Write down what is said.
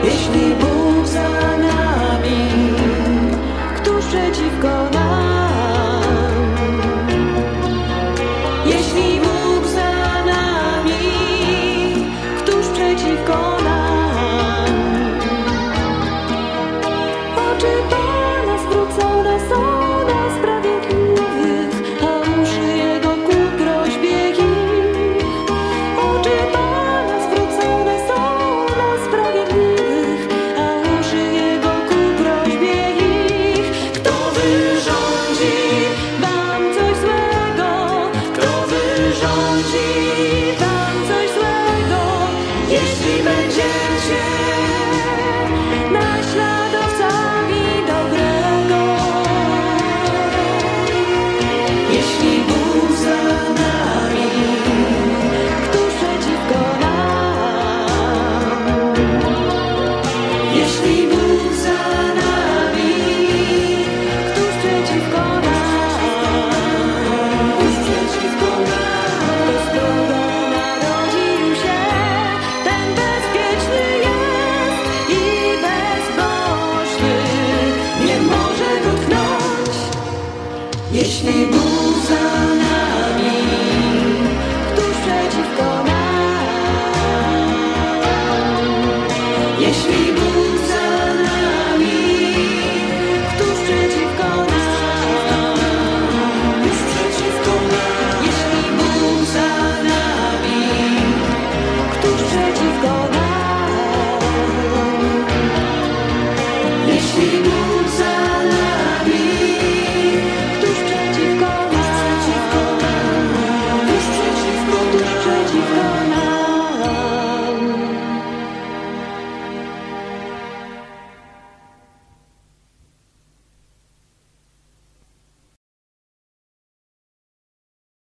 Jeśli Bóg za nami, któż przeciwko nam? Jeśli Bóg za nami, któż przeciwko nam? Oczy Pana zwrócone są na sprawiedliwych, a uszy Jego ku groźbie ich. Oczy Pana zwrócone są na sprawiedliwych, a uszy Jego ku groźbie ich. Kto wyrządzi wam coś złego? Kto wyrządzi wam coś złego? Jeśli będziecie naśladowcami dobrego. Jeśli Bóg za nami, któż przeciwko nam? Jeśli Bóg za nami, któż przeciwko nam? Któż przeciwko nam? Kto z Boga narodził się, ten bezpieczny jest i bezbożny nie może dotknąć. Jeśli Bóg za nami, któż przeciwko nam? Jeśli